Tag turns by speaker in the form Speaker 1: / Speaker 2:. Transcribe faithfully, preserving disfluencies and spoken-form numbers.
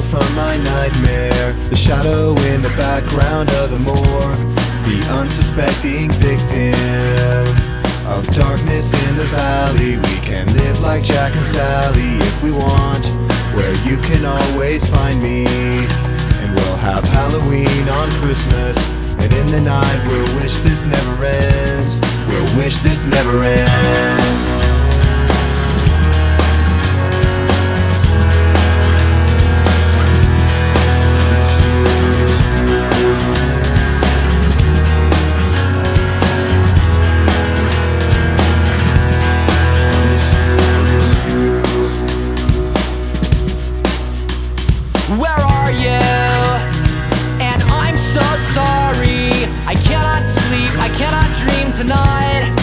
Speaker 1: from my nightmare. The shadow in the background of the morgue, the unsuspecting victim of darkness in the valley. We can live like Jack and Sally if we want, where you can always find me. And we'll have Halloween on Christmas, and in the night we'll wish this never ends. We'll wish this never ends.
Speaker 2: Where are you? And I'm so sorry. I cannot sleep, I cannot dream tonight.